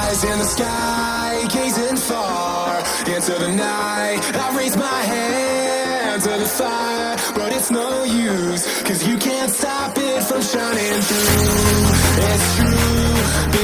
eyes in the sky, gazing far into the night. I raise my hand to the fire, but it's no use, 'cause you can't stop it from shining through. It's true.